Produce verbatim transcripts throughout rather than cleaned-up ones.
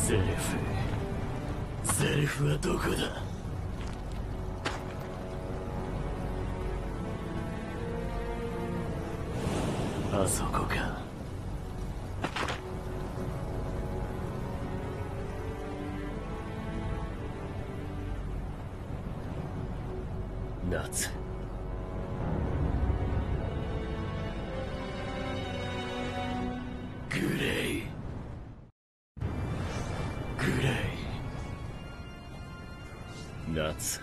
ゼレフゼレフはどこだ。あそこか。夏グレイグレイ夏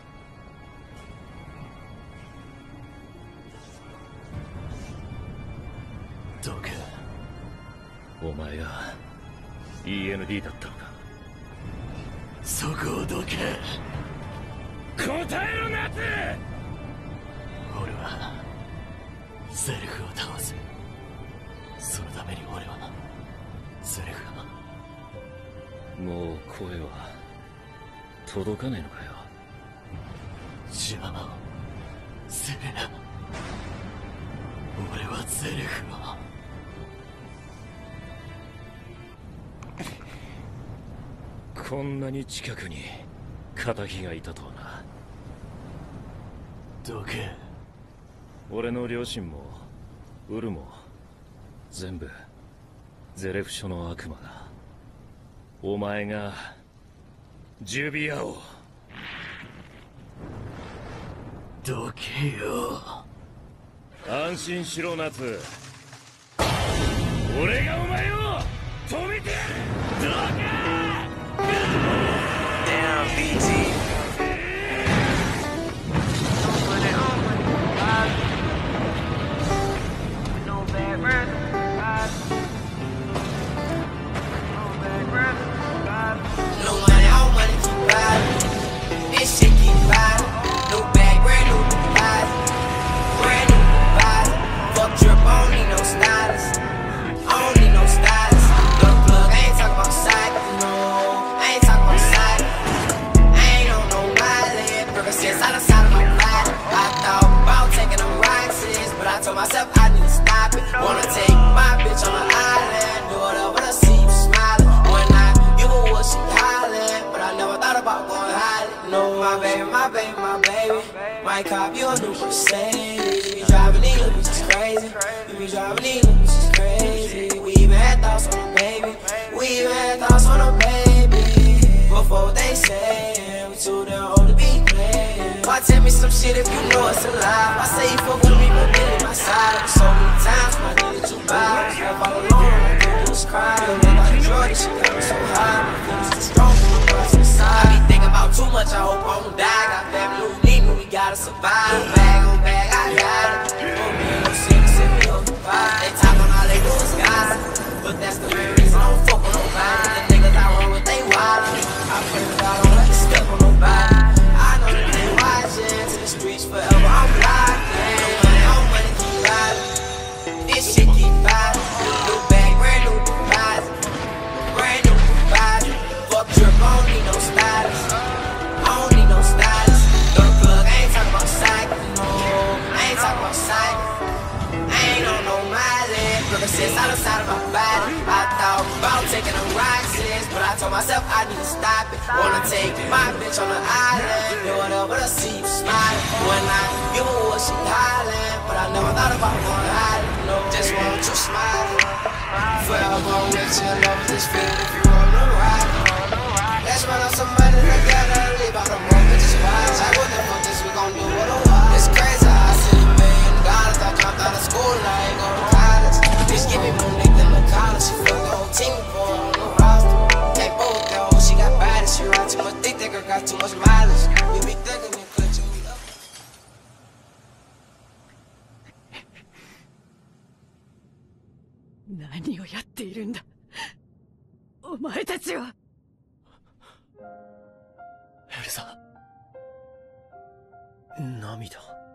どけ。お前が イーエヌディー だったのか。そこをどけ。答えろ夏。俺はゼルフを倒す。そのために俺はゼルフが。もう声は届かねえのかよ。邪魔をするな。俺はゼルフを。こんなに近くに敵がいたとはな。どけ。俺の両親もウルも全部ゼレフ署の悪魔だ。お前がジュビアを。どけよ。安心しろ夏。俺がお前を止めてやる。どけ。Damn, B G. No bad breath. No money, all money keep riding. This shit keep riding. No bag, brand new deposit. Brand new deposit. Fuck drip, I don't need no stylist. I don't need no stylist. Look, plug, I ain't talking about side, no. I ain't talking about side. I ain't on no mileage. Percocets out of side of my body. I thought about taking them rocks, but I told myself I need to stop it. Wanna take my bitch on the island. Do whatever to see you smiling. When I give her what she hollering, but I never thought about going hiding. No, my baby, my baby, my baby. Might cop you a new Mercedes. You be driving these little bitches crazy. You be driving these little bitches crazy. We even had thoughts on a baby. We even had thoughts on a baby. Before they say we too damn old to be playing. Why tell me some shit if you know it's a lie? Why say you fuck with me but then in my side? So many times when I needed two vibes. If all alone, I think it was crying. Look like Jordan, she got me so high. My feelings too strong for my parts inside. I be thinking about too much, I hope I don't die. Got family who need me, we gotta survive. Bag on bag, I got it. Oh man, no shit, send me over the vibe. They talk on all they do is gossip, but that's the very reason I don't fuck with nobody. The niggas I run with, they wild. I pray that I don't let you step on nobody. I know that they watching to the streets forever. I'm locked in. No money, all money keep riding. This shit keep riding. New bag, brand new deposit. Brand new deposit. Fuck drip, I don't need no stylist. I don't need no stylist. Don't plug, I ain't talking about cycling. No, I ain't talking about cycling. I ain't on no mileage. Percocets out the side of my body. I thought about taking them rocks, but I told myself I need to stop it. Wanna take my bitch on the island. Do whatever to see you smiling. When I give her what she hollering, but I never thought about going hiding. No, just want you smiling. Forever with your love, this feeling if you wanna ride. Let's run up some money together, leave out the more bitches wild. Like what the fuck is we gon' do with a while? It's crazy how I see a million dollars. I dropped out of school and I ain't go to college. Bitch give me more nigga than the college. She fucked the whole team before on the roster. Can't fool with that hoe, she got body. She ride too much dick, that girl got too much mileage. We be thuggin' and clutching me up. 何をやっているんだお前たちは。 エルサ涙。